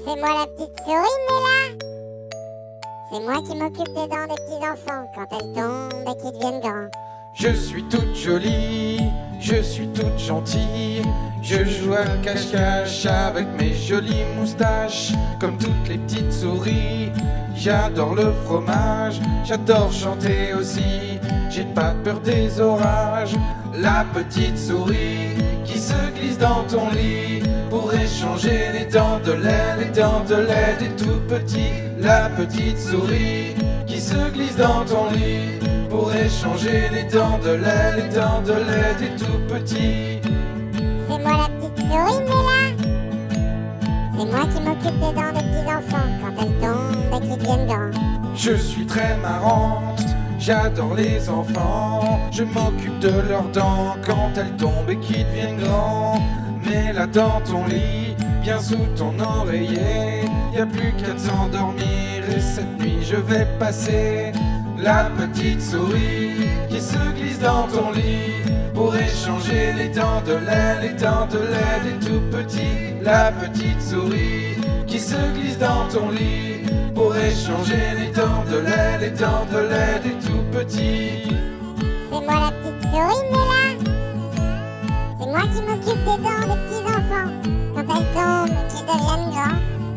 C'est moi la petite souris, Nella. C'est moi qui m'occupe des dents des petits enfants quand elles tombent et qu'ils deviennent grands. Je suis toute jolie, je suis toute gentille. Je joue à cache-cache avec mes jolies moustaches. Comme toutes les petites souris, j'adore le fromage. J'adore chanter aussi, j'ai pas peur des orages. La petite souris qui se glisse dans ton lit pour échanger les dents de lait, les dents de lait des tout petits. La petite souris qui se glisse dans ton lit pour échanger les dents de lait, les dents de lait des tout petits. C'est moi la petite souris, Nella. C'est moi qui m'occupe des dents des petits enfants quand elles tombent et qu'ils deviennent grands. Je suis très marrante, j'adore les enfants. Je m'occupe de leurs dents quand elles tombent et qu'ils deviennent grands. Mets-la dans ton lit, bien sous ton oreiller. Y a plus qu'à s'endormir et cette nuit je vais passer. La petite souris qui se glisse dans ton lit pour échanger les dents de lait, les dents de lait des tout petits. La petite souris qui se glisse dans ton lit pour échanger les dents de lait, les dents de lait des tout petits. C'est moi la petite souris, Nella. C'est moi qui m'occupe des dents des petits enfants quand elles tombent et qu'ils deviennent grands.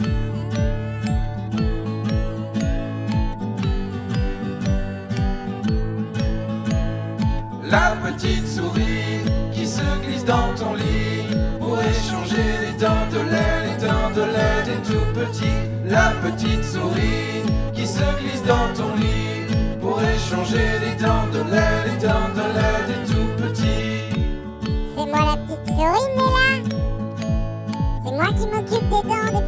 La petite souris qui se glisse dans ton lit pour échanger les dents de lait, les dents de lait des tout petits. La petite souris qui se glisse dans ton lit pour échanger les dents de lait, les dents de lait des tout petits. C'est moi la petite souris, Nella. C'est moi qui m'occupe des dents des